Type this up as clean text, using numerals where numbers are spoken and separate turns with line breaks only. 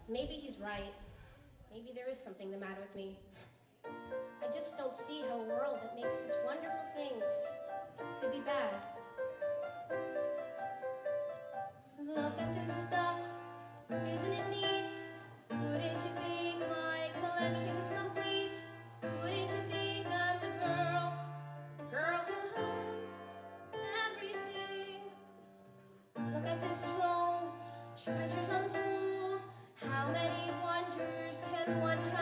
Maybe he's right. Maybe there is something the matter with me. I just don't see how a world that makes such wonderful things could be bad. Look at this stuff, isn't it neat? Wouldn't you think my collection's complete? Wouldn't you think I'm the girl who has everything? Look at this trove, treasures untold. How many wonders can one